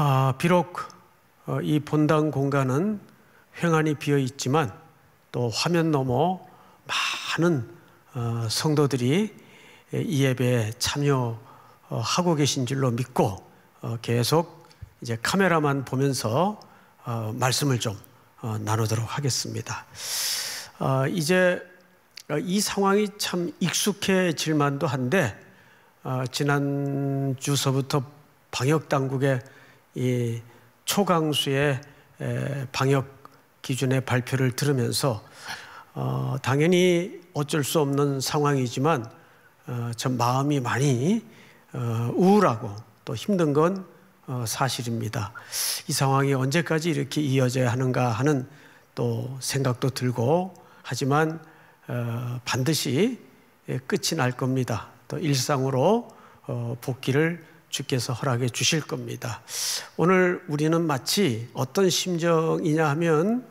비록 이 본당 공간은 횡하니 비어 있지만 또 화면 너머 많은 성도들이 이 예배에 참여하고 계신 줄로 믿고 계속 이제 카메라만 보면서 말씀을 좀 나누도록 하겠습니다. 이제 이 상황이 참 익숙해질 만도 한데 지난주서부터 방역 당국의 이 초강수의 방역 기준의 발표를 들으면서 당연히 어쩔 수 없는 상황이지만 참 마음이 많이 우울하고 또 힘든 건 사실입니다. 이 상황이 언제까지 이렇게 이어져야 하는가 하는 또 생각도 들고 하지만 반드시 끝이 날 겁니다. 또 일상으로 복귀를 주께서 허락해 주실 겁니다. 오늘 우리는 마치 어떤 심정이냐 하면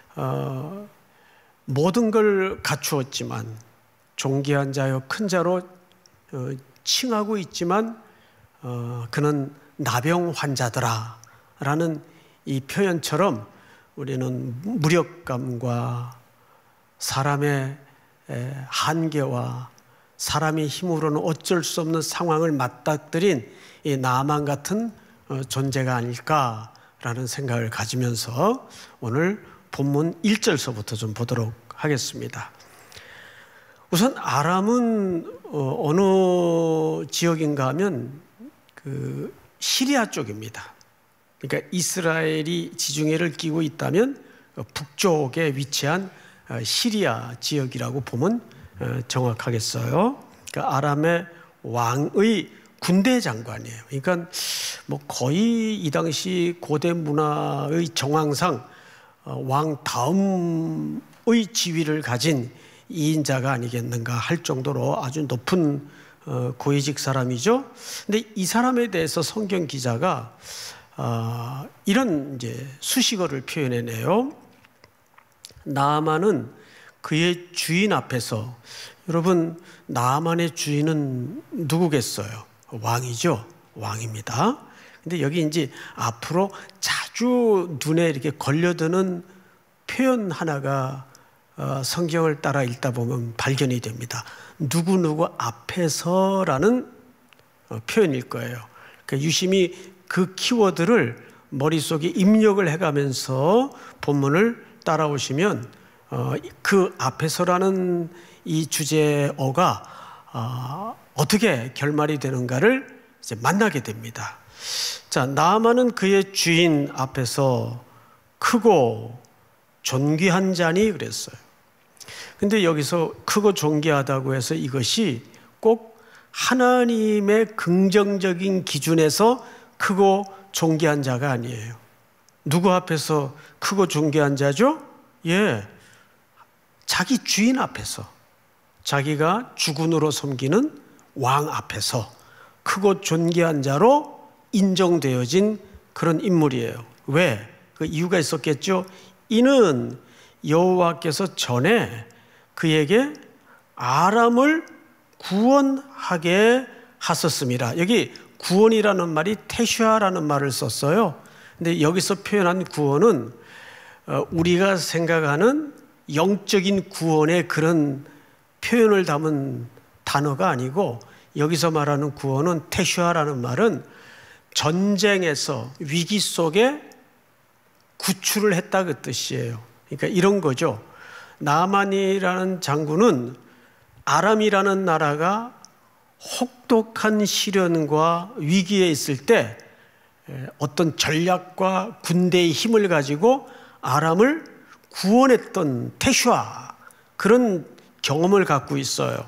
모든 걸 갖추었지만 존귀한 자여 큰 자로 칭하고 있지만 그는 나병 환자더라 라는 이 표현처럼 우리는 무력감과 사람의 한계와 사람의 힘으로는 어쩔 수 없는 상황을 맞닥뜨린 이 나만 같은 존재가 아닐까라는 생각을 가지면서 오늘 본문 1절서부터 좀 보도록 하겠습니다. 우선 아람은 어느 지역인가 하면 그 시리아 쪽입니다. 그러니까 이스라엘이 지중해를 끼고 있다면 북쪽에 위치한 시리아 지역이라고 보면 정확하겠어요. 그러니까 아람의 왕의 군대 장관이에요. 그러니까 뭐 거의 이 당시 고대 문화의 정황상 왕 다음의 지위를 가진 이인자가 아니겠는가 할 정도로 아주 높은 고위직 사람이죠. 근데 이 사람에 대해서 성경 기자가 이런 이제 수식어를 표현해내요. 나아만은 그의 주인 앞에서, 여러분 나아만의 주인은 누구겠어요? 왕이죠. 왕입니다. 근데 여기 이제 앞으로 자주 눈에 이렇게 걸려드는 표현 하나가 성경을 따라 읽다 보면 발견이 됩니다. 누구누구 앞에서라는 표현일 거예요. 그러니까 유심히 그 키워드를 머릿속에 입력을 해가면서 본문을 따라오시면 그 앞에서라는 이 주제어가 어떻게 결말이 되는가를 이제 만나게 됩니다. 자, 나아만은 그의 주인 앞에서 크고 존귀한 자니 그랬어요. 근데 여기서 크고 존귀하다고 해서 이것이 꼭 하나님의 긍정적인 기준에서 크고 존귀한 자가 아니에요. 누구 앞에서 크고 존귀한 자죠? 예, 자기 주인 앞에서, 자기가 주군으로 섬기는 왕 앞에서 크고 존귀한 자로 인정되어진 그런 인물이에요. 왜? 그 이유가 있었겠죠. 이는 여호와께서 전에 그에게 아람을 구원하게 하셨습니다. 여기 구원이라는 말이 테슈아라는 말을 썼어요. 근데 여기서 표현한 구원은 우리가 생각하는 영적인 구원의 그런 표현을 담은 단어가 아니고, 여기서 말하는 구원은 테슈아라는 말은 전쟁에서 위기 속에 구출을 했다 그 뜻이에요. 그러니까 이런 거죠. 나아만이라는 장군은 아람이라는 나라가 혹독한 시련과 위기에 있을 때 어떤 전략과 군대의 힘을 가지고 아람을 구원했던 테슈아, 그런 경험을 갖고 있어요.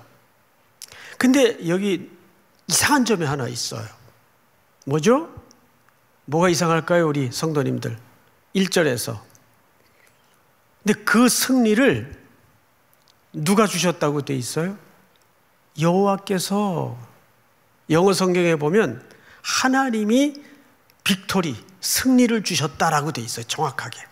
근데 여기 이상한 점이 하나 있어요. 뭐죠? 뭐가 이상할까요, 우리 성도님들? 1절에서. 근데 그 승리를 누가 주셨다고 돼 있어요? 여호와께서. 영어 성경에 보면 하나님이 빅토리, 승리를 주셨다라고 돼 있어요. 정확하게.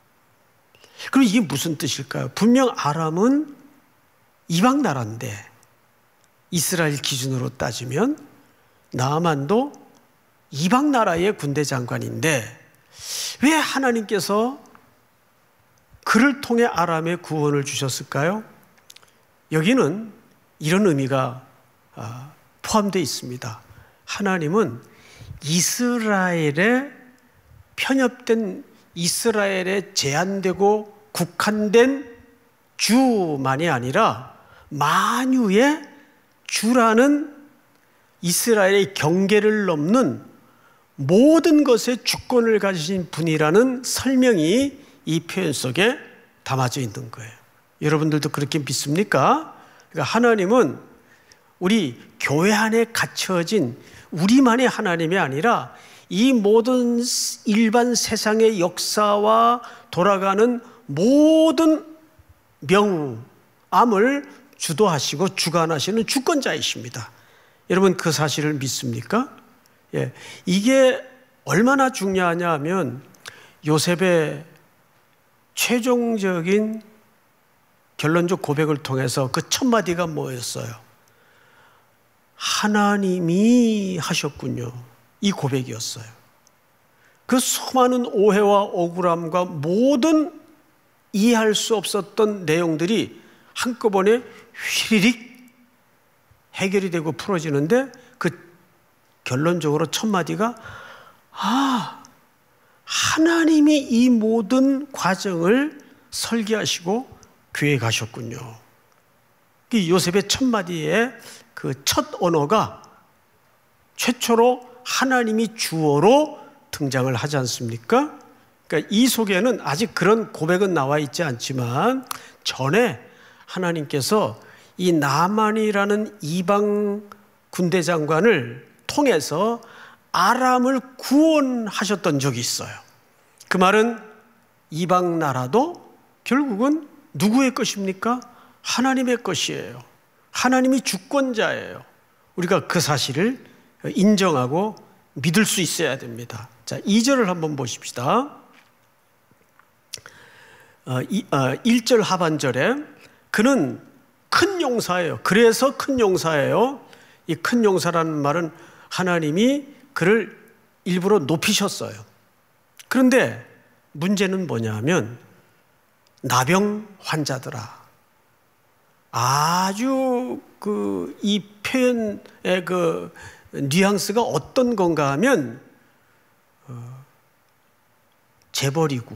그럼 이게 무슨 뜻일까요? 분명 아람은 이방 나라인데 이스라엘 기준으로 따지면 나아만도 이방 나라의 군대 장관인데 왜 하나님께서 그를 통해 아람에 구원을 주셨을까요? 여기는 이런 의미가 포함되어 있습니다. 하나님은 이스라엘에 편협된, 이스라엘에 제한되고 국한된 주만이 아니라 만유의 주라는 이스라엘의 경계를 넘는 모든 것의 주권을 가지신 분이라는 설명이 이 표현 속에 담아져 있는 거예요. 여러분들도 그렇게 믿습니까? 그러니까 하나님은 우리 교회 안에 갇혀진 우리만의 하나님이 아니라 이 모든 일반 세상의 역사와 돌아가는 모든 명암을 주도하시고 주관하시는 주권자이십니다. 여러분 그 사실을 믿습니까? 예, 이게 얼마나 중요하냐 하면 요셉의 최종적인 결론적 고백을 통해서 그 첫 마디가 뭐였어요? 하나님이 하셨군요. 이 고백이었어요. 그 수많은 오해와 억울함과 모든 이해할 수 없었던 내용들이 한꺼번에 휘리릭 해결이 되고 풀어지는데 그 결론적으로 첫 마디가 하나님이 이 모든 과정을 설계하시고 계획하셨군요. 요셉의 첫 마디의 그 첫 언어가 최초로 하나님이 주어로 등장을 하지 않습니까? 그러니까 이 속에는 아직 그런 고백은 나와 있지 않지만 전에 하나님께서 이 나만이라는 이방 군대 장관을 통해서 아람을 구원하셨던 적이 있어요. 그 말은 이방 나라도 결국은 누구의 것입니까? 하나님의 것이에요. 하나님이 주권자예요. 우리가 그 사실을 인정하고 믿을 수 있어야 됩니다. 자, 2절을 한번 보십시다. 1절 하반절에 그는 큰 용사예요. 그래서 큰 용사예요. 이 큰 용사라는 말은 하나님이 그를 일부러 높이셨어요. 그런데 문제는 뭐냐 하면 나병 환자더라. 아주 이 표현의 그 뉘앙스가 어떤 건가 하면 재벌이고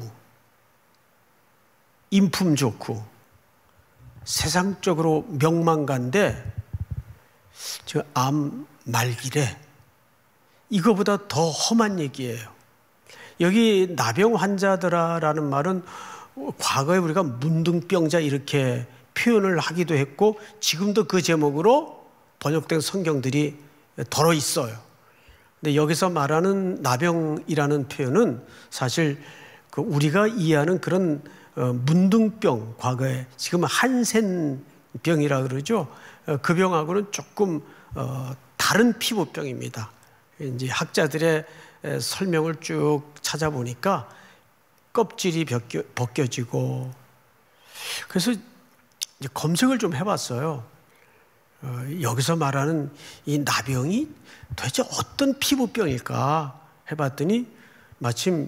인품 좋고 세상적으로 명망가인데 저 암 말기래 이거보다 더 험한 얘기예요. 여기 나병 환자더라라는 말은 과거에 우리가 문둥병자 이렇게 표현을 하기도 했고 지금도 그 제목으로 번역된 성경들이 덜어 있어요. 근데 여기서 말하는 나병이라는 표현은 사실 우리가 이해하는 그런 문둥병, 과거에 지금 한센병이라 그러죠. 그 병하고는 조금 다른 피부병입니다. 이제 학자들의 설명을 쭉 찾아보니까 껍질이 벗겨지고 그래서 이제 검색을 좀 해봤어요. 여기서 말하는 이 나병이 도대체 어떤 피부병일까 해봤더니 마침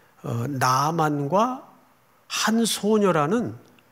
나만과 한 소녀라는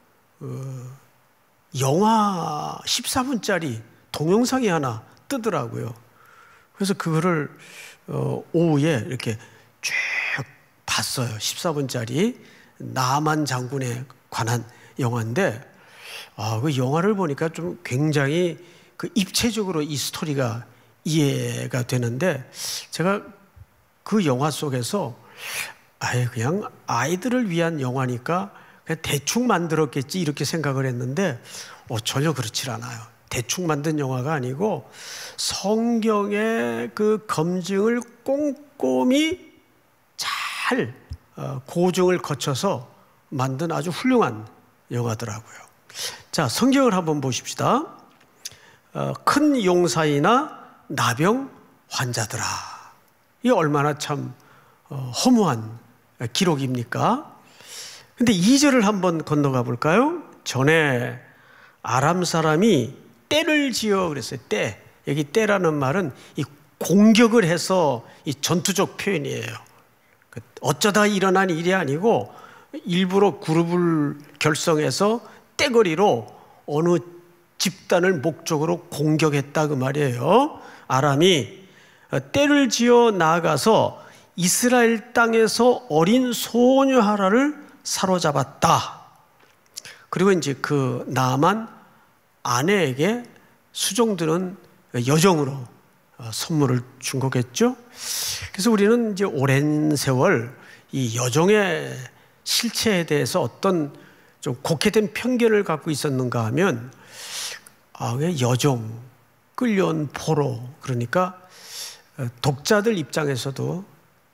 영화 14분짜리 동영상이 하나 뜨더라고요. 그래서 그거를 오후에 이렇게 쭉 봤어요. 14분짜리 나만 장군에 관한 영화인데 그 영화를 보니까 좀 굉장히 그 입체적으로 이 스토리가 이해가 되는데 제가 그 영화 속에서 그냥 아이들을 위한 영화니까 그냥 대충 만들었겠지 이렇게 생각을 했는데 전혀 그렇지 않아요. 대충 만든 영화가 아니고 성경의 그 검증을 꼼꼼히 잘 고증을 거쳐서 만든 아주 훌륭한 영화더라고요. 자, 성경을 한번 보십시다. 큰 용사이나 나병 환자더라. 이게 얼마나 참 허무한 기록입니까? 근데 2절을 한번 건너가 볼까요? 전에 아람 사람이 떼를 지어 그랬어요. 떼. 여기 떼라는 말은 이 공격을 해서 이 전투적 표현이에요. 어쩌다 일어난 일이 아니고 일부러 그룹을 결성해서 떼거리로 어느 집단을 목적으로 공격했다 그 말이에요. 아람이 떼를 지어 나아가서 이스라엘 땅에서 어린 소녀 하나를 사로잡았다. 그리고 이제 그 나만 아내에게 수종드는 여정으로 선물을 준 거겠죠. 그래서 우리는 이제 오랜 세월 이 여종의 실체에 대해서 어떤 좀 곡해된 편견을 갖고 있었는가 하면 왜 여종, 끌려온 포로, 그러니까 독자들 입장에서도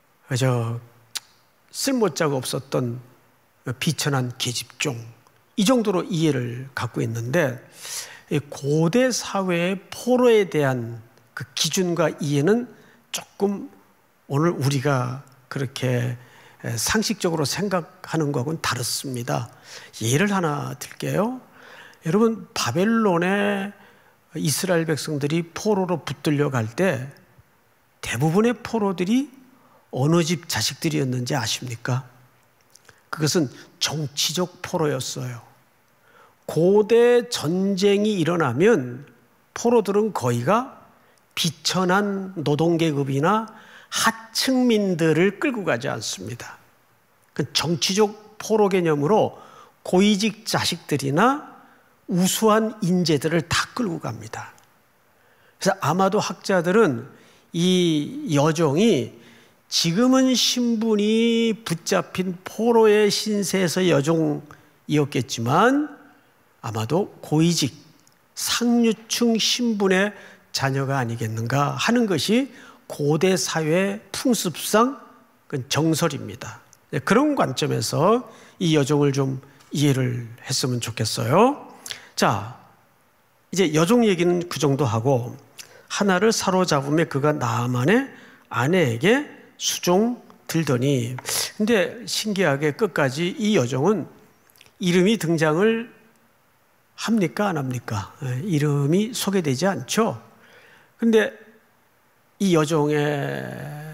쓸모자가 없었던 비천한 계집종, 이 정도로 이해를 갖고 있는데 고대 사회의 포로에 대한 그 기준과 이해는 조금 오늘 우리가 그렇게 상식적으로 생각하는 것하고는 다릅니다. 예를 하나 들게요. 여러분, 바벨론에 이스라엘 백성들이 포로로 붙들려 갈 때 대부분의 포로들이 어느 집 자식들이었는지 아십니까? 그것은 정치적 포로였어요. 고대 전쟁이 일어나면 포로들은 거의가 비천한 노동계급이나 하층민들을 끌고 가지 않습니다. 그 정치적 포로 개념으로 고위직 자식들이나 우수한 인재들을 다 끌고 갑니다. 그래서 아마도 학자들은 이 여종이 지금은 신분이 붙잡힌 포로의 신세에서 여종이었겠지만 아마도 고위직 상류층 신분의 자녀가 아니겠는가 하는 것이 고대 사회 풍습상 정설입니다. 그런 관점에서 이 여종을 좀 이해를 했으면 좋겠어요. 자, 이제 여종 얘기는 그 정도 하고, 하나를 사로잡으며 그가 나아만의 아내에게 수종 들더니, 근데 신기하게 끝까지 이 여종은 이름이 등장을 합니까? 안 합니까? 이름이 소개되지 않죠. 근데 이 여종의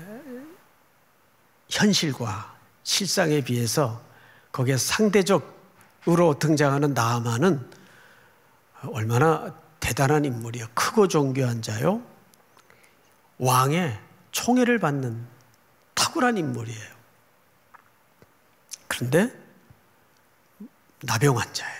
현실과 실상에 비해서 거기에 상대적으로 등장하는 나아만은 얼마나 대단한 인물이요. 크고 존귀한 자요. 왕의 총애를 받는 탁월한 인물이에요. 그런데 나병 환자예요.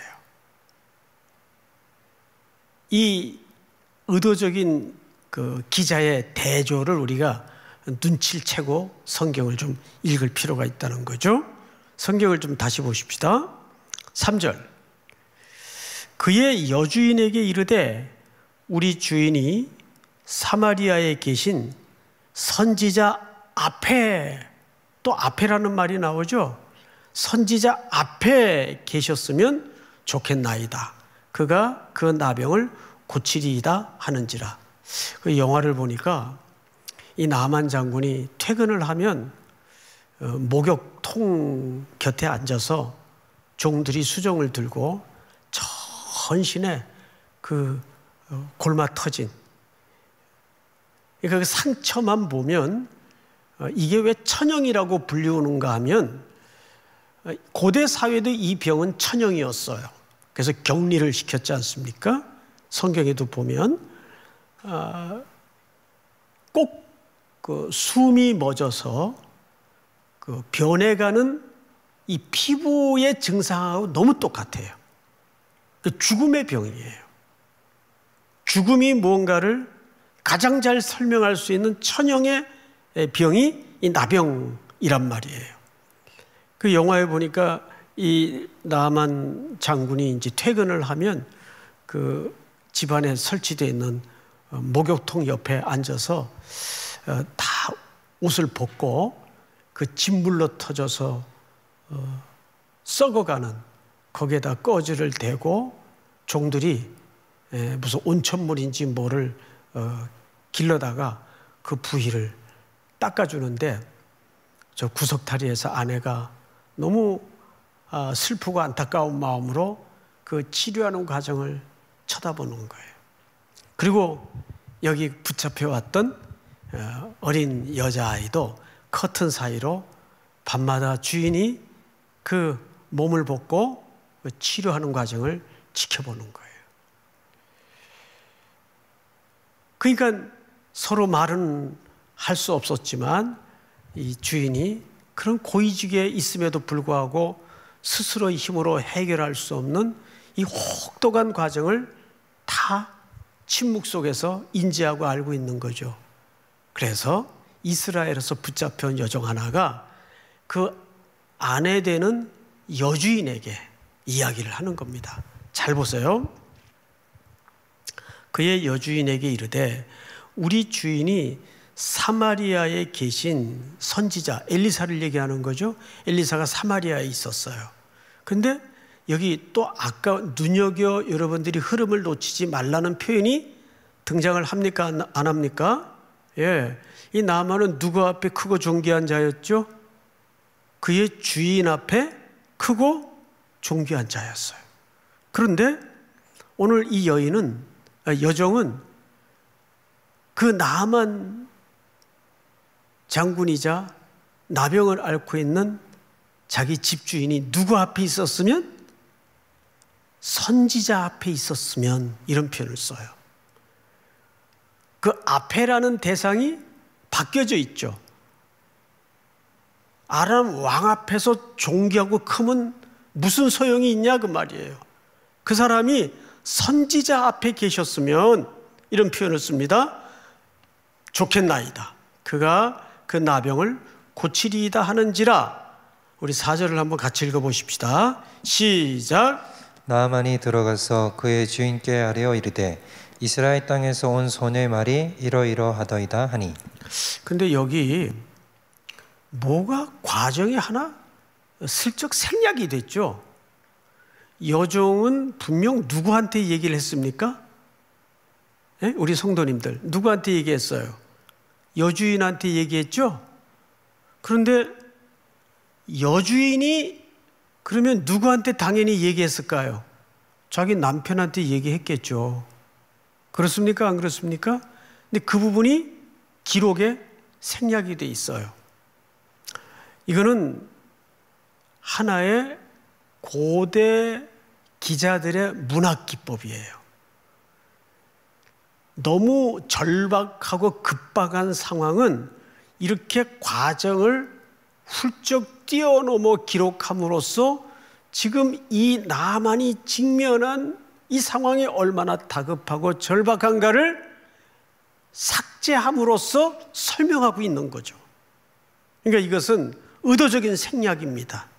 이 의도적인 그 기자의 대조를 우리가 눈치를 채고 성경을 좀 읽을 필요가 있다는 거죠. 성경을 좀 다시 보십시다. 3절. 그의 여주인에게 이르되 우리 주인이 사마리아에 계신 선지자 앞에, 또 앞에라는 말이 나오죠. 선지자 앞에 계셨으면 좋겠나이다. 그가 그 나병을 고치리이다 하는지라. 그 영화를 보니까 이 나만 장군이 퇴근을 하면 목욕통 곁에 앉아서 종들이 수정을 들고 전신에 그 골마 터진, 그러니까 그 상처만 보면 이게 왜 천형이라고 불리우는가 하면 고대 사회도 이 병은 천형이었어요. 그래서 격리를 시켰지 않습니까? 성경에도 보면 꼭 그 숨이 멎어서 그 변해가는 이 피부의 증상하고 너무 똑같아요. 그 죽음의 병이에요. 죽음이 무언가를 가장 잘 설명할 수 있는 천형의 병이 이 나병이란 말이에요. 그 영화에 보니까 이 나만 장군이 이제 퇴근을 하면 그 집안에 설치되어 있는 목욕통 옆에 앉아서 다 옷을 벗고 그 진물로 터져서 썩어가는 거기에다 꺼지를 대고 종들이 무슨 온천물인지 뭐를 길러다가 그 부위를 닦아주는데 저 구석다리에서 아내가 너무 슬프고 안타까운 마음으로 그 치료하는 과정을 쳐다보는 거예요. 그리고 여기 붙잡혀왔던 어린 여자아이도 커튼 사이로 밤마다 주인이 그 몸을 벗고 치료하는 과정을 지켜보는 거예요. 그러니까 서로 말은 할 수 없었지만 이 주인이 그런 고위직에 있음에도 불구하고 스스로의 힘으로 해결할 수 없는 이 혹독한 과정을 다 침묵 속에서 인지하고 알고 있는 거죠. 그래서 이스라엘에서 붙잡혀온 여종 하나가 그 아내 되는 여주인에게 이야기를 하는 겁니다. 잘 보세요. 그의 여주인에게 이르되 우리 주인이 사마리아에 계신 선지자 엘리사를 얘기하는 거죠. 엘리사가 사마리아에 있었어요. 근데 여기 또 아까 눈여겨 여러분들이 흐름을 놓치지 말라는 표현이 등장을 합니까? 안 합니까? 예. 이 나아만은 누구 앞에 크고 존귀한 자였죠? 그의 주인 앞에 크고 존귀한 자였어요. 그런데 오늘 이 여정은 그 나아만 장군이자 나병을 앓고 있는 자기 집주인이 누구 앞에 있었으면? 선지자 앞에 있었으면, 이런 표현을 써요. 그 앞에라는 대상이 바뀌어져 있죠. 아람 왕 앞에서 존귀하고 크면 무슨 소용이 있냐 그 말이에요. 그 사람이 선지자 앞에 계셨으면 이런 표현을 씁니다. 좋겠나이다. 그가 그 나병을 고치리이다 하는지라. 우리 4절을 한번 같이 읽어보십시다. 시작. 나아만이 들어가서 그의 주인께 아뢰어 이르되 이스라엘 땅에서 온 소녀의 말이 이러이러하더이다 하니. 근데 여기 뭐가 과정이 하나 슬쩍 생략이 됐죠. 여종은 분명 누구한테 얘기를 했습니까? 네? 우리 성도님들 누구한테 얘기했어요? 여주인한테 얘기했죠. 그런데 여주인이 그러면 누구한테 당연히 얘기했을까요? 자기 남편한테 얘기했겠죠. 그렇습니까? 안 그렇습니까? 근데 그 부분이 기록에 생략이 돼 있어요. 이거는 하나의 고대 기자들의 문학 기법이에요. 너무 절박하고 급박한 상황은 이렇게 과정을 훌쩍 뛰어넘어 기록함으로써 지금 이 나만이 직면한 이 상황이 얼마나 다급하고 절박한가를 삭제함으로써 설명하고 있는 거죠. 그러니까 이것은 의도적인 생략입니다.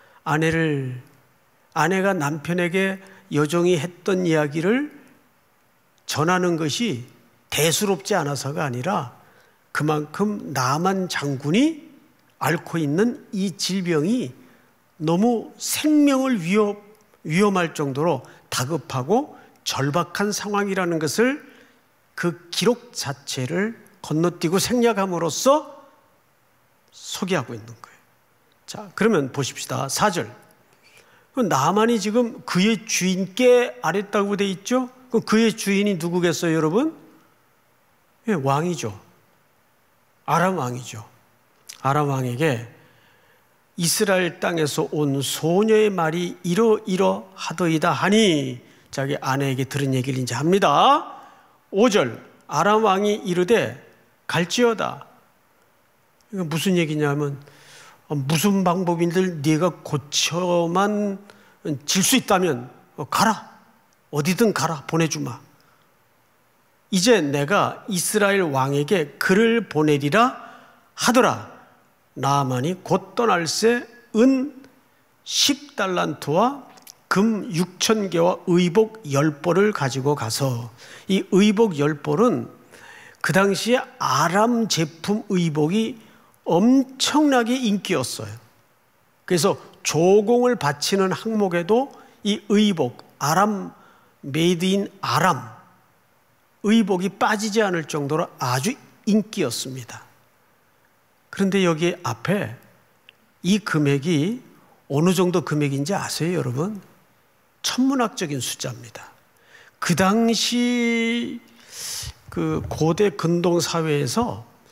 아내가 남편에게 여종이 했던 이야기를 전하는 것이 대수롭지 않아서가 아니라 그만큼 나만 장군이 앓고 있는 이 질병이 너무 생명을 위험할 정도로 다급하고 절박한 상황이라는 것을 그 기록 자체를 건너뛰고 생략함으로써 소개하고 있는 거예요. 자, 그러면 보십시다. 4절. 나만이 지금 그의 주인께 아랬다고 돼 있죠? 그럼 그의 주인이 누구겠어요, 여러분? 예, 왕이죠. 아람 왕이죠. 아람 왕에게 이스라엘 땅에서 온 소녀의 말이 이러이러하더이다 하니 자기 아내에게 들은 얘기를 이제 합니다. 5절. 아람 왕이 이르되 갈지어다. 이거 무슨 얘기냐면 무슨 방법인들 네가 고쳐만 질 수 있다면 가라. 어디든 가라. 보내주마. 이제 내가 이스라엘 왕에게 글을 보내리라 하더라. 나아만이 곧 떠날새 은 10달란트와 금 6,000개와 의복 10벌을 가지고 가서, 이 의복 10벌은 그 당시에 아람 제품 의복이 엄청나게 인기였어요. 그래서 조공을 바치는 항목에도 이 의복, 아람, 메이드 인 아람 의복이 빠지지 않을 정도로 아주 인기였습니다. 그런데 여기 앞에 이 금액이 어느 정도 금액인지 아세요, 여러분? 천문학적인 숫자입니다. 그 당시 그 고대 근동 사회에서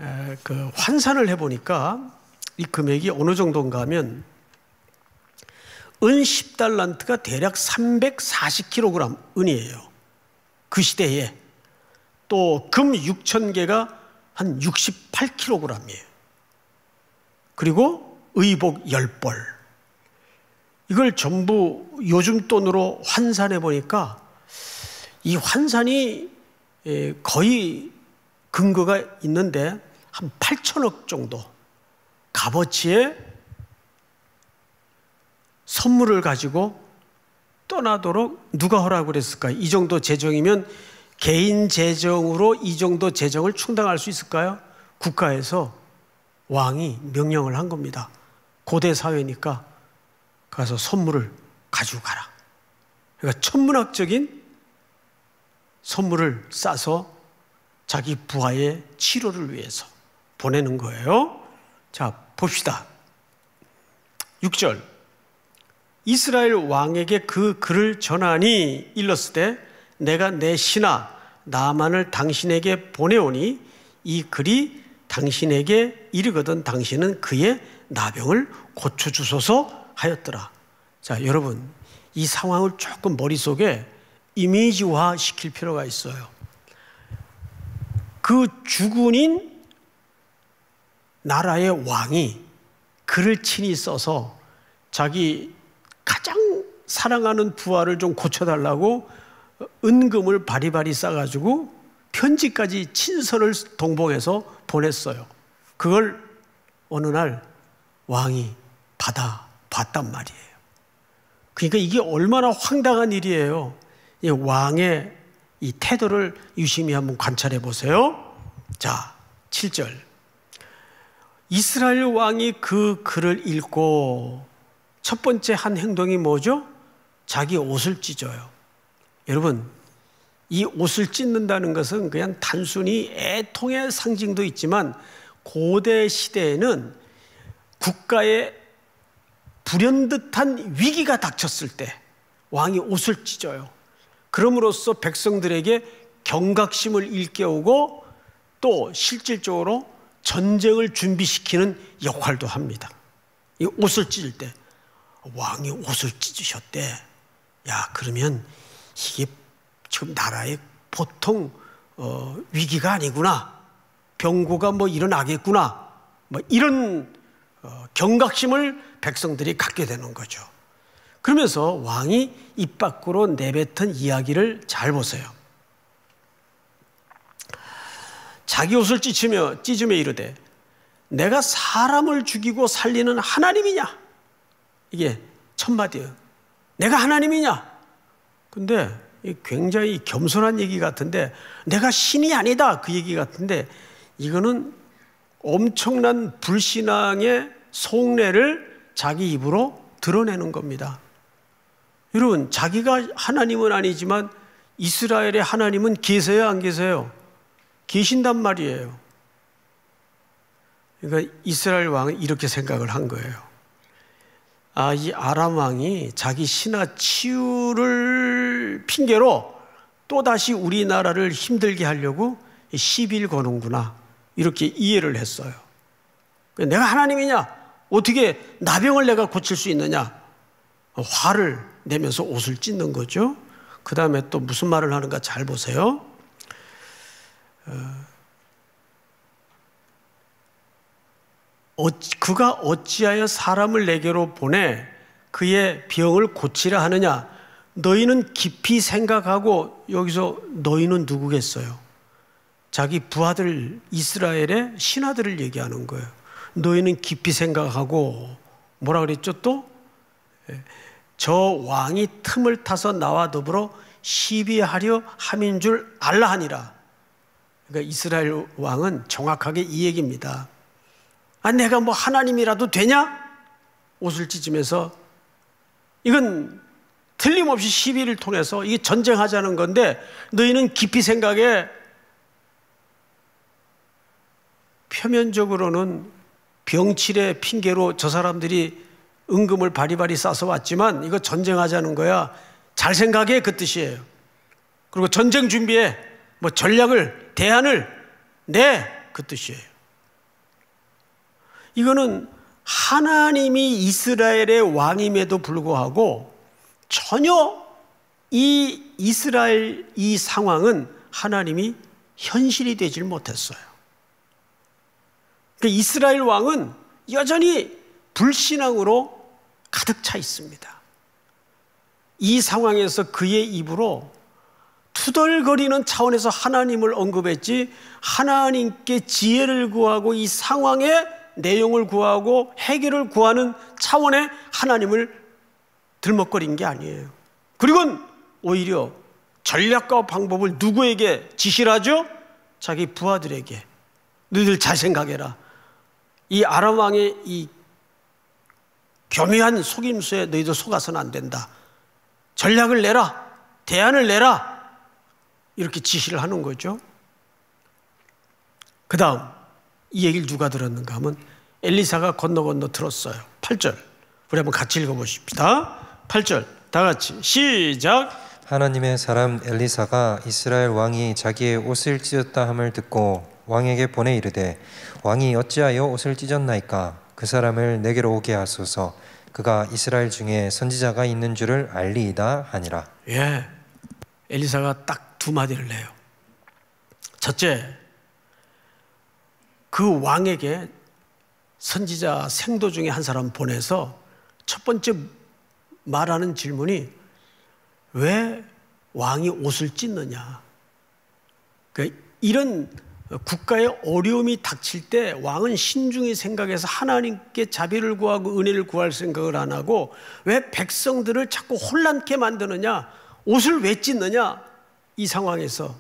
그 환산을 해보니까 이 금액이 어느 정도인가 하면 은 10달란트가 대략 340kg 은이에요. 그 시대에. 또 금 6,000개가 한 68kg이에요. 그리고 의복 10벌. 이걸 전부 요즘 돈으로 환산해 보니까 이 환산이 거의 근거가 있는데 한 8천억 정도 값어치의 선물을 가지고 떠나도록 누가 허락을 했을까요? 이 정도 재정이면 개인 재정으로 이 정도 재정을 충당할 수 있을까요? 국가에서 왕이 명령을 한 겁니다. 고대 사회니까 가서 선물을 가지고 가라. 그러니까 천문학적인 선물을 싸서 자기 부하의 치료를 위해서 보내는 거예요. 자, 봅시다. 6절. 이스라엘 왕에게 그 글을 전하니 일렀으되 내가 내 신하 나만을 당신에게 보내오니 이 글이 당신에게 이르거든 당신은 그의 나병을 고쳐주소서 하였더라. 자, 여러분 이 상황을 조금 머릿속에 이미지화 시킬 필요가 있어요. 그 주군인 나라의 왕이 글을 친히 써서 자기 가장 사랑하는 부하를 좀 고쳐달라고 은금을 바리바리 싸가지고 편지까지 친서를 동봉해서 보냈어요. 그걸 어느 날 왕이 받아봤단 말이에요. 그러니까 이게 얼마나 황당한 일이에요. 이 왕의 이 태도를 유심히 한번 관찰해 보세요. 자, 7절. 이스라엘 왕이 그 글을 읽고 첫 번째 한 행동이 뭐죠? 자기 옷을 찢어요. 여러분, 이 옷을 찢는다는 것은 그냥 단순히 애통의 상징도 있지만 고대 시대에는 국가에 불현듯한 위기가 닥쳤을 때 왕이 옷을 찢어요. 그럼으로써 백성들에게 경각심을 일깨우고 또 실질적으로 전쟁을 준비시키는 역할도 합니다. 이 옷을 찢을 때 왕이 옷을 찢으셨대. 야, 그러면 이게 지금 나라에 보통 위기가 아니구나. 병고가 뭐 일어나겠구나. 뭐 이런 경각심을 백성들이 갖게 되는 거죠. 그러면서 왕이 입 밖으로 내뱉은 이야기를 잘 보세요. 자기 옷을 찢으며 이르되 내가 사람을 죽이고 살리는 하나님이냐? 이게 첫 마디예요. 내가 하나님이냐? 근데 굉장히 겸손한 얘기 같은데 내가 신이 아니다 그 얘기 같은데 이거는 엄청난 불신앙의 속내를 자기 입으로 드러내는 겁니다. 여러분, 자기가 하나님은 아니지만 이스라엘의 하나님은 계세요, 안 계세요? 계신단 말이에요. 그러니까 이스라엘 왕은 이렇게 생각을 한 거예요. 아, 이 아람 왕이 자기 신하 치유를 핑계로 또다시 우리나라를 힘들게 하려고 시비를 거는구나. 이렇게 이해를 했어요. 내가 하나님이냐? 어떻게 나병을 내가 고칠 수 있느냐? 화를 내면서 옷을 찢는 거죠. 그 다음에 또 무슨 말을 하는가 잘 보세요. 그가 어찌하여 사람을 내게로 보내 그의 병을 고치라 하느냐? 너희는 깊이 생각하고, 여기서 너희는 누구겠어요? 자기 부하들, 이스라엘의 신하들을 얘기하는 거예요. 너희는 깊이 생각하고 뭐라 그랬죠 또? 저 왕이 틈을 타서 나와 더불어 시비하려 함인 줄 알라 하니라. 그러니까 이스라엘 왕은 정확하게 이 얘기입니다. 아, 내가 뭐 하나님이라도 되냐? 옷을 찢으면서 이건 틀림없이 시비를 통해서 이게 전쟁하자는 건데 너희는 깊이 생각해. 표면적으로는 병치레 핑계로 저 사람들이 은금을 바리바리 싸서 왔지만 이거 전쟁하자는 거야. 잘 생각해 그 뜻이에요. 그리고 전쟁 준비해. 뭐 전략을 대안을 내 그 뜻이에요. 이거는 하나님이 이스라엘의 왕임에도 불구하고 전혀 이 이스라엘 이 상황은 하나님이 현실이 되질 못했어요. 그 이스라엘 왕은 여전히 불신앙으로 가득 차 있습니다. 이 상황에서 그의 입으로 투덜거리는 차원에서 하나님을 언급했지, 하나님께 지혜를 구하고 이 상황의 내용을 구하고 해결을 구하는 차원의 하나님을 들먹거린 게 아니에요. 그리고 오히려 전략과 방법을 누구에게 지시를 하죠? 자기 부하들에게. 너희들 잘 생각해라. 이 아람 왕의 이 교묘한 속임수에 너희들 속아서는 안 된다. 전략을 내라. 대안을 내라. 이렇게 지시를 하는 거죠. 그 다음 이 얘기를 누가 들었는가 하면 엘리사가 건너 들었어요. 8절 우리 한번 같이 읽어보십시다. 8절 다 같이 시작. 하나님의 사람 엘리사가 이스라엘 왕이 자기의 옷을 찢었다 함을 듣고 왕에게 보내 이르되 왕이 어찌하여 옷을 찢었나이까? 그 사람을 내게로 오게 하소서. 그가 이스라엘 중에 선지자가 있는 줄을 알리이다 하니라. 예, 엘리사가 딱 두 마디를 해요. 첫째, 그 왕에게 선지자 생도 중에 한 사람 보내서 첫 번째 말하는 질문이 왜 왕이 옷을 찢느냐. 그러니까 이런 국가의 어려움이 닥칠 때 왕은 신중히 생각해서 하나님께 자비를 구하고 은혜를 구할 생각을 안 하고 왜 백성들을 자꾸 혼란케 만드느냐, 옷을 왜 찢느냐. 이 상황에서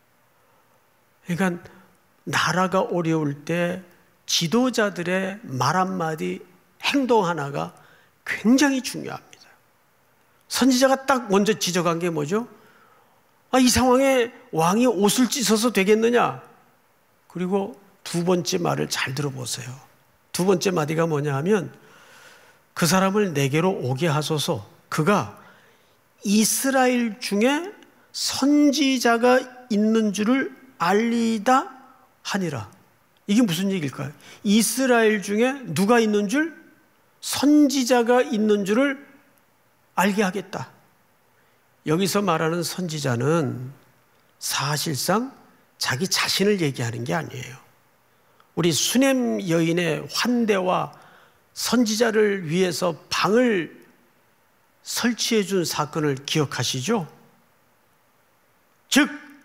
그러니까 나라가 어려울 때 지도자들의 말 한마디 행동 하나가 굉장히 중요합니다. 선지자가 딱 먼저 지적한 게 뭐죠? 이 상황에 왕이 옷을 찢어서 되겠느냐? 그리고 두 번째 말을 잘 들어보세요. 두 번째 마디가 뭐냐 하면 그 사람을 내게로 오게 하소서. 그가 이스라엘 중에 선지자가 있는 줄을 알리다 하니라. 이게 무슨 얘기일까요? 이스라엘 중에 누가 있는 줄? 선지자가 있는 줄을 알게 하겠다. 여기서 말하는 선지자는 사실상 자기 자신을 얘기하는 게 아니에요. 우리 수냄 여인의 환대와 선지자를 위해서 방을 설치해 준 사건을 기억하시죠? 즉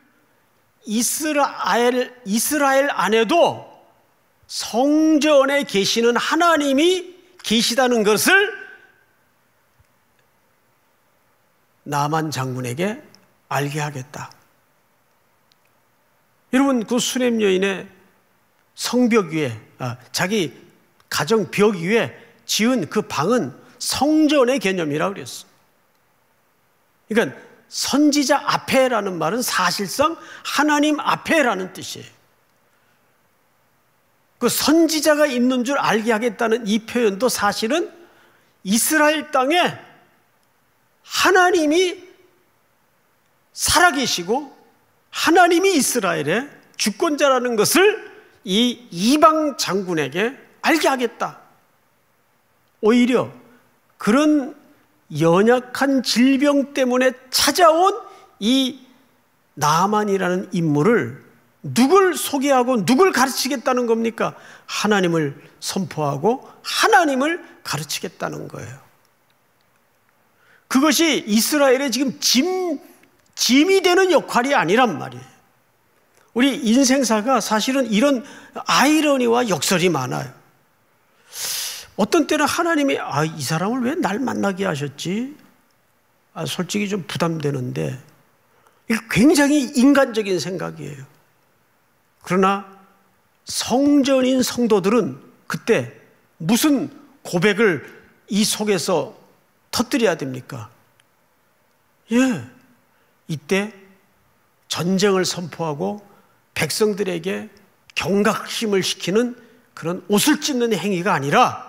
이스라엘 안에도 성전에 계시는 하나님이 계시다는 것을 나만 장군에게 알게 하겠다. 여러분, 그 수냄 여인의 성벽 위에 자기 가정 벽 위에 지은 그 방은 성전의 개념이라고 그랬어. 그러니까 선지자 앞에라는 말은 사실상 하나님 앞에라는 뜻이에요. 그 선지자가 있는 줄 알게 하겠다는 이 표현도 사실은 이스라엘 땅에 하나님이 살아계시고 하나님이 이스라엘의 주권자라는 것을 이 이방 장군에게 알게 하겠다. 오히려 그런 연약한 질병 때문에 찾아온 이 나만이라는 인물을 누굴 소개하고 누굴 가르치겠다는 겁니까? 하나님을 선포하고 하나님을 가르치겠다는 거예요. 그것이 이스라엘의 지금 짐이 되는 역할이 아니란 말이에요. 우리 인생사가 사실은 이런 아이러니와 역설이 많아요. 어떤 때는 하나님이 이 사람을 왜 날 만나게 하셨지? 솔직히 좀 부담되는데, 이게 굉장히 인간적인 생각이에요. 그러나 성전인 성도들은 그때 무슨 고백을 이 속에서 터뜨려야 됩니까? 이때 전쟁을 선포하고 백성들에게 경각심을 시키는 그런 옷을 찢는 행위가 아니라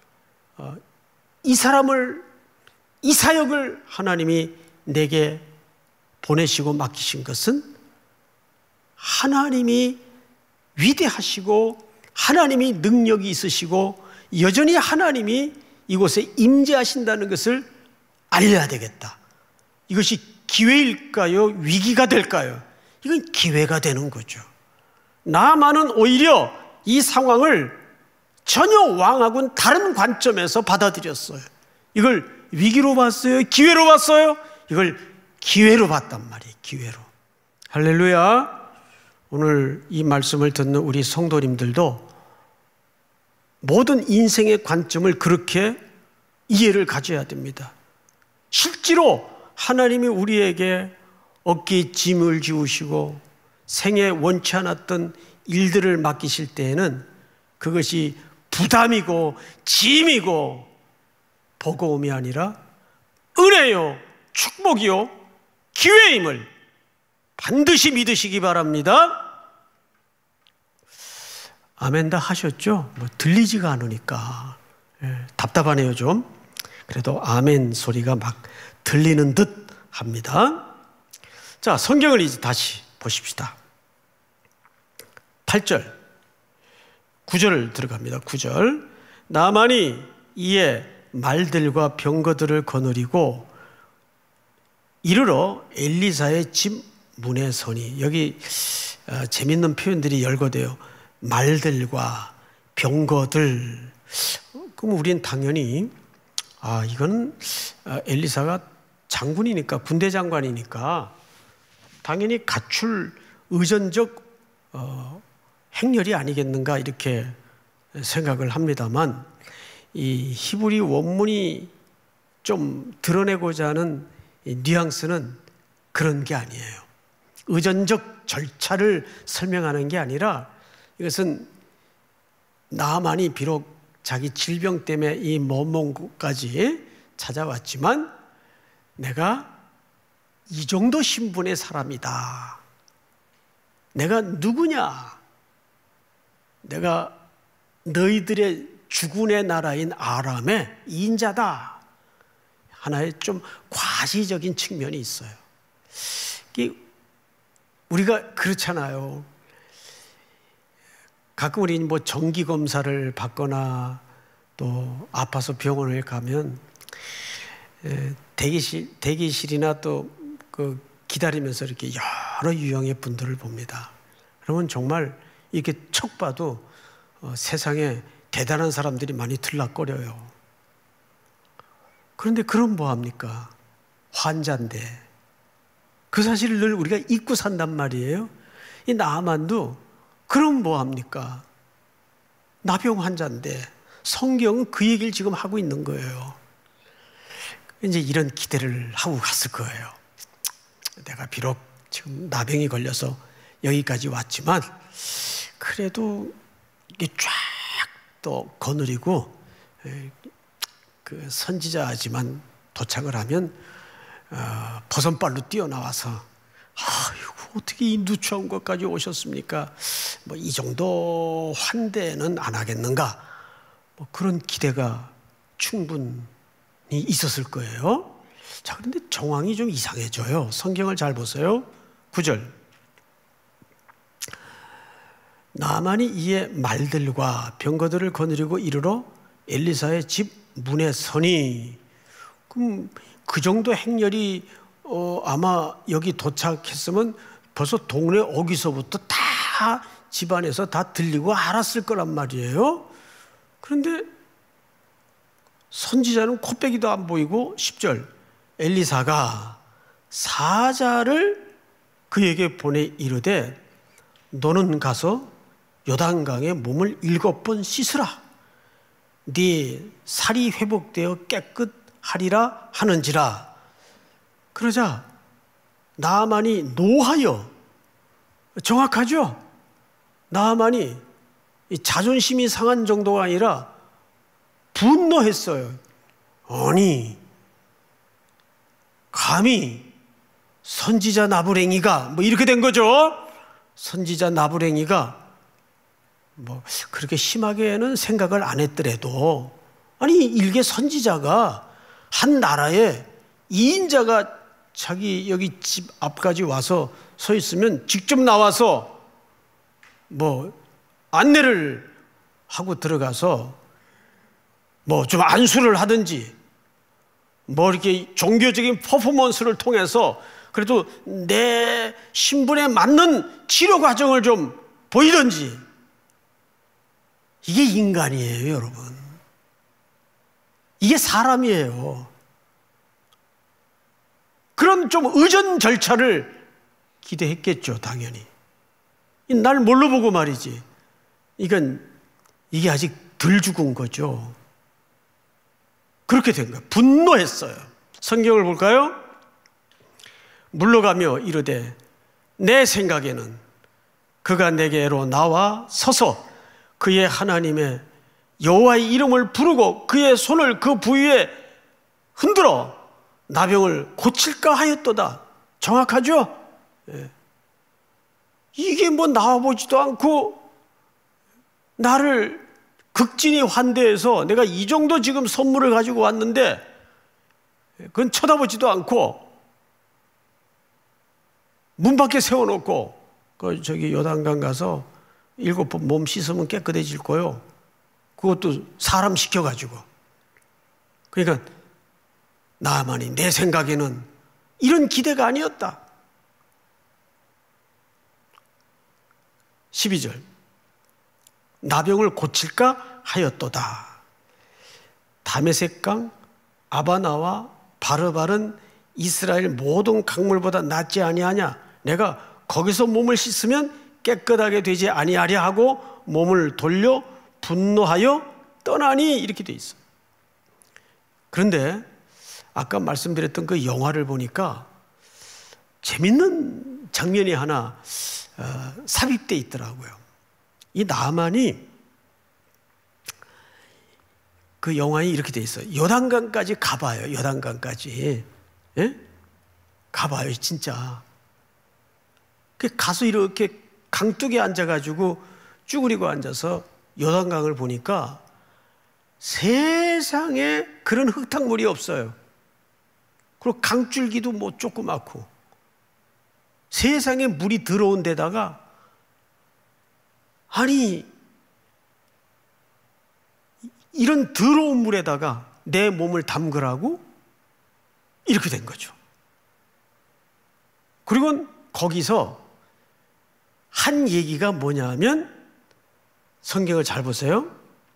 이 사람을, 이 사역을 하나님이 내게 보내시고 맡기신 것은 하나님이 위대하시고 하나님이 능력이 있으시고 여전히 하나님이 이곳에 임재하신다는 것을 알려야 되겠다. 이것이 기회일까요? 위기가 될까요? 이건 기회가 되는 거죠. 나아만은 오히려 이 상황을 전혀 왕하고는 다른 관점에서 받아들였어요. 이걸 위기로 봤어요? 기회로 봤어요? 이걸 기회로 봤단 말이에요. 기회로. 할렐루야. 오늘 이 말씀을 듣는 우리 성도님들도 모든 인생의 관점을 그렇게 이해를 가져야 됩니다. 실제로 하나님이 우리에게 어깨에 짐을 지우시고 생에 원치 않았던 일들을 맡기실 때에는 그것이 부담이고 짐이고 버거움이 아니라 은혜요, 축복이요, 기회임을 반드시 믿으시기 바랍니다. 아멘 다 하셨죠? 뭐 들리지가 않으니까 답답하네요 좀. 그래도 아멘 소리가 막 들리는 듯 합니다. 자, 성경을 이제 다시 보십시다. 8절 9절 들어갑니다. 9절 나만이 이에 말들과 병거들을 거느리고 이르러 엘리사의 집 문에 서니, 여기 재밌는 표현들이 열거돼요. 말들과 병거들. 그럼 우리는 당연히 이건 엘리사가 장군이니까, 군대 장관이니까 당연히 갖출 의전적 행렬이 아니겠는가 이렇게 생각을 합니다만, 이 히브리 원문이 좀 드러내고자 하는 뉘앙스는 그런 게 아니에요. 의전적 절차를 설명하는 게 아니라, 이것은 나만이 비록 자기 질병 때문에 이 먼 곳까지 찾아왔지만 내가 이 정도 신분의 사람이다. 내가 누구냐? 내가 너희들의 주군의 나라인 아람의 인자다. 하나의 좀 과시적인 측면이 있어요. 우리가 그렇잖아요. 가끔 우리 뭐 정기 검사를 받거나 또 아파서 병원에 가면 대기실이나 또 그 기다리면서 이렇게 여러 유형의 분들을 봅니다. 그러면 정말 이렇게 척 봐도 세상에 대단한 사람들이 많이 들락거려요. 그런데 그럼 뭐합니까? 환자인데 그 사실을 늘 우리가 잊고 산단 말이에요. 이 나아만도 그럼 뭐합니까? 나병 환자인데 성경은 그 얘기를 지금 하고 있는 거예요. 이제 이런 기대를 하고 갔을 거예요. 내가 비록 지금 나병이 걸려서 여기까지 왔지만 그래도 이게 쫙 또 거느리고 그 선지자지만 도착을 하면 버선발로 뛰어나와서 아이고 어떻게 이 누추한 곳까지 오셨습니까? 뭐 이 정도 환대는 안 하겠는가? 뭐 그런 기대가 충분히 있었을 거예요. 자, 그런데 정황이 좀 이상해져요. 성경을 잘 보세요. 9절 나만이 이에 말들과 병거들을 거느리고 이르러 엘리사의 집 문에 서니, 그럼 그 정도 행렬이 아마 여기 도착했으면 벌써 동네 어기서부터 다 집안에서 다 들리고 알았을 거란 말이에요. 그런데 선지자는 코빼기도 안 보이고 10절 엘리사가 사자를 그에게 보내 이르되 너는 가서 요단강에 몸을 7번 씻으라. 네 살이 회복되어 깨끗하리라 하는지라. 그러자 나아만이 노하여, 정확하죠? 나아만이 자존심이 상한 정도가 아니라 분노했어요. 아니 감히 선지자 나부랭이가, 뭐 이렇게 된 거죠. 선지자 나부랭이가 뭐 그렇게 심하게는 생각을 안 했더라도, 아니 일개 선지자가 한 나라에 2인자가 자기 여기 집 앞까지 와서 서 있으면 직접 나와서 뭐 안내를 하고 들어가서 뭐 좀 안수를 하든지 뭐 이렇게 종교적인 퍼포먼스를 통해서 그래도 내 신분에 맞는 치료 과정을 좀 보이든지, 이게 인간이에요, 여러분. 이게 사람이에요. 그럼 좀 의전 절차를 기대했겠죠, 당연히. 날 뭘로 보고 말이지. 이게 아직 덜 죽은 거죠. 그렇게 된 거예요. 분노했어요. 성경을 볼까요? 물러가며 이르되 내 생각에는 그가 내게로 나와 서서 그의 하나님의 여호와의 이름을 부르고 그의 손을 그 부위에 흔들어 나병을 고칠까 하였도다. 정확하죠? 예. 이게 뭐 나와보지도 않고 나를 극진히 환대해서 내가 이 정도 지금 선물을 가지고 왔는데 그건 쳐다보지도 않고 문 밖에 세워놓고 저기 요단강 가서 7번 몸 씻으면 깨끗해질 거요. 그것도 사람 시켜가지고. 그러니까 나만이 내 생각에는 이런 기대가 아니었다. 12절 나병을 고칠까 하였도다. 다메섹강 아바나와 바르발은 이스라엘 모든 강물보다 낫지 아니하냐. 내가 거기서 몸을 씻으면 깨끗하게 되지 아니하랴 하고 몸을 돌려 분노하여 떠나니, 이렇게 돼 있어. 그런데 아까 말씀드렸던 그 영화를 보니까 재밌는 장면이 하나 삽입돼 있더라고요. 이 나만이 그 영화에 이렇게 돼 있어요. 요단강까지 가봐요. 요단강까지. 예? 가봐요, 진짜. 가서 이렇게 강둑에 앉아가지고 쭈그리고 앉아서 요단강을 보니까 세상에 그런 흙탕물이 없어요. 그리고 강줄기도 뭐 조그맣고 세상에 물이 들어온 데다가, 아니 이런 더러운 물에다가 내 몸을 담그라고 이렇게 된 거죠. 그리고 거기서 한 얘기가 뭐냐면, 성경을 잘 보세요.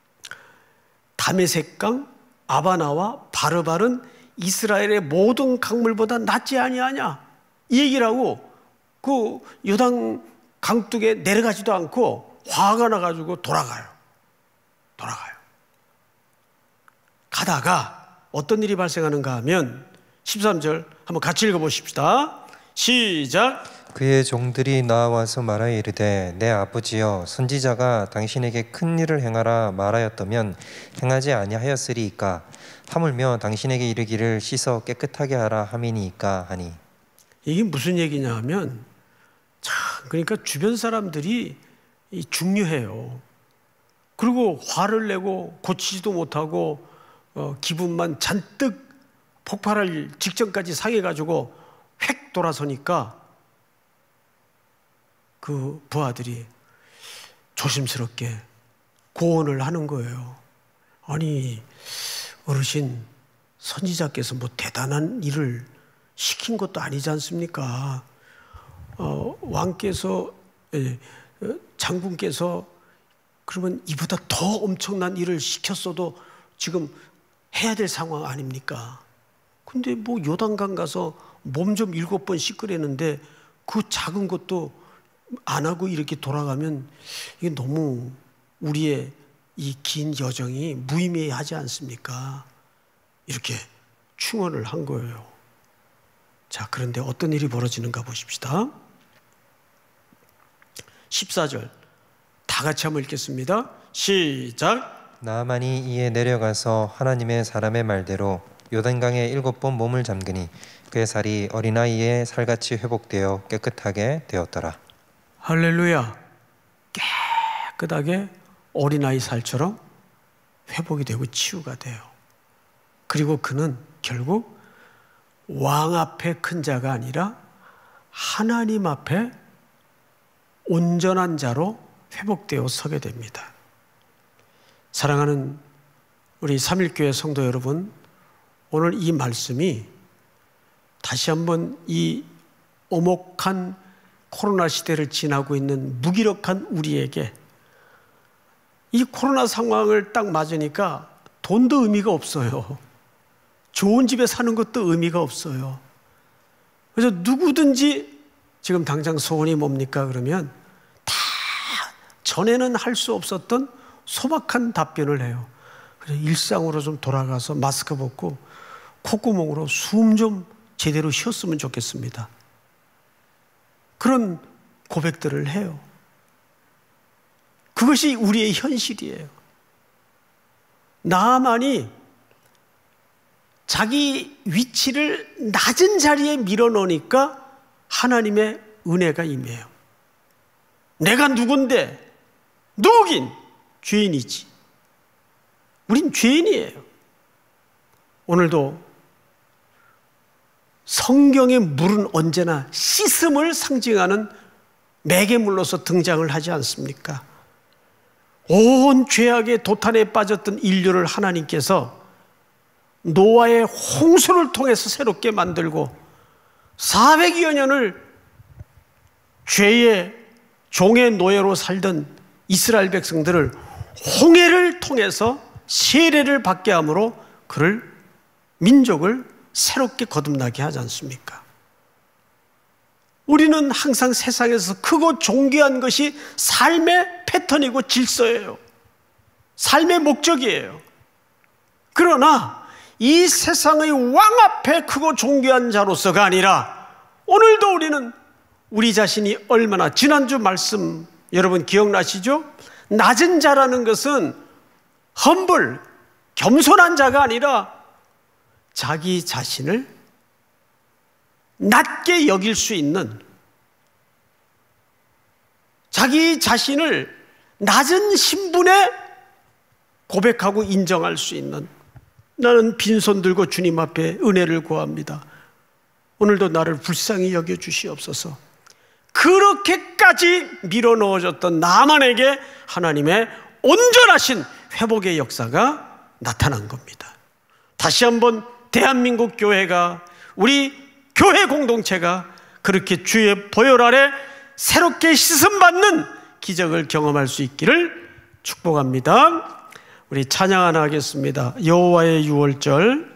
다메섹강 아바나와 바르발은 이스라엘의 모든 강물보다 낫지 아니하냐, 이 얘기를 하고 그 요단 강둑에 내려가지도 않고 화가 나가지고 돌아가요. 가다가 어떤 일이 발생하는가 하면 13절 한번 같이 읽어보십시다. 시작. 그의 종들이 나와서 말하여 이르되 내 아버지여, 선지자가 당신에게 큰 일을 행하라 말하였다면 행하지 아니하였으리이까. 하물며 당신에게 이르기를 씻어 깨끗하게 하라 함이니이까 하니. 이게 무슨 얘기냐 하면, 참 그러니까 주변 사람들이 중요해요. 그리고 화를 내고 고치지도 못하고 기분만 잔뜩 폭발할 직전까지 상해가지고 획 돌아서니까 그 부하들이 조심스럽게 고언을 하는 거예요. 아니 어르신, 선지자께서 뭐 대단한 일을 시킨 것도 아니지 않습니까? 왕께서, 장군께서 그러면 이보다 더 엄청난 일을 시켰어도 지금 해야 될 상황 아닙니까? 근데 뭐 요단강 가서 몸 좀 7번 씻으려는데 그 작은 것도 안 하고 이렇게 돌아가면 이게 너무 우리의 이 긴 여정이 무의미하지 않습니까? 이렇게 충언을 한 거예요. 자, 그런데 어떤 일이 벌어지는가 보십시다. 14절 다 같이 한번 읽겠습니다. 시작. 나아만이 이에 내려가서 하나님의 사람의 말대로 요단강에 7번 몸을 잠그니 그의 살이 어린아이의 살같이 회복되어 깨끗하게 되었더라. 할렐루야. 깨끗하게 어린아이 살처럼 회복이 되고 치유가 돼요. 그리고 그는 결국 왕 앞에 큰 자가 아니라 하나님 앞에 온전한 자로 회복되어 서게 됩니다. 사랑하는 우리 삼일교회 성도 여러분, 오늘 이 말씀이 다시 한번 이 오목한 코로나 시대를 지나고 있는 무기력한 우리에게, 이 코로나 상황을 딱 맞으니까 돈도 의미가 없어요. 좋은 집에 사는 것도 의미가 없어요. 그래서 누구든지 지금 당장 소원이 뭡니까? 그러면 다 전에는 할 수 없었던 소박한 답변을 해요. 그래서 일상으로 좀 돌아가서 마스크 벗고 콧구멍으로 숨 좀 제대로 쉬었으면 좋겠습니다. 그런 고백들을 해요. 그것이 우리의 현실이에요. 나만이 자기 위치를 낮은 자리에 밀어넣으니까 하나님의 은혜가 임해요. 내가 누군데? 누구긴 죄인이지. 우린 죄인이에요. 오늘도 성경의 물은 언제나 씻음을 상징하는 매개물로서 등장을 하지 않습니까? 온 죄악의 도탄에 빠졌던 인류를 하나님께서 노아의 홍수를 통해서 새롭게 만들고 400여 년을 죄의 종의 노예로 살던 이스라엘 백성들을 홍해를 통해서 세례를 받게 함으로 그를, 민족을 새롭게 거듭나게 하지 않습니까? 우리는 항상 세상에서 크고 존귀한 것이 삶의 패턴이고 질서예요. 삶의 목적이에요. 그러나 이 세상의 왕 앞에 크고 존귀한 자로서가 아니라 오늘도 우리는 우리 자신이 얼마나, 지난주 말씀 여러분 기억나시죠? 낮은 자라는 것은 험블, 겸손한 자가 아니라 자기 자신을 낮게 여길 수 있는, 자기 자신을 낮은 신분에 고백하고 인정할 수 있는, 나는 빈손 들고 주님 앞에 은혜를 구합니다. 오늘도 나를 불쌍히 여겨주시옵소서. 그렇게까지 밀어넣어졌던 나만에게 하나님의 온전하신 회복의 역사가 나타난 겁니다. 다시 한번 대한민국 교회가, 우리 교회 공동체가 그렇게 주의 보혈 아래 새롭게 씻음받는 기적을 경험할 수 있기를 축복합니다. 우리 찬양 하나 하겠습니다. 여호와의 유월절.